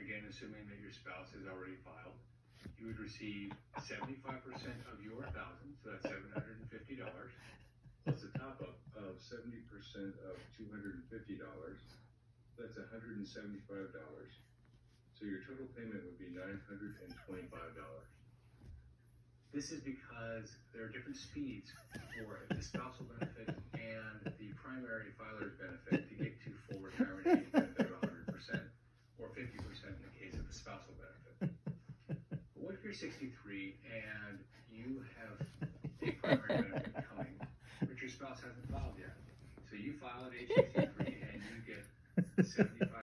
again, assuming that your spouse has already filed, you would receive 75% of your $1,000, so that's $750, Plus a top-up of 70% of $250, that's $175. So your total payment would be $925. This is because there are different speeds for the spousal benefit and the primary filer's benefit to get to full retirement age benefit of 100%, or 50% in the case of the spousal benefit. But what if you're 63 and you have a primary benefit coming, but your spouse hasn't filed yet? So you file at age 63 and you get 75